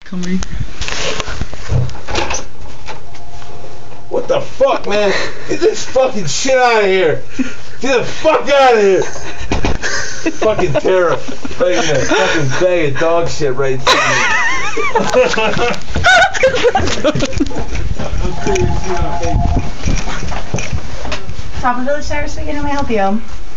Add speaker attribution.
Speaker 1: Come here.
Speaker 2: What the fuck, man? Get this fucking shit out of here. Get the fuck out of here. Fucking terror. Fucking that fucking bag of dog shit right
Speaker 3: Top of Village Service, can I help you?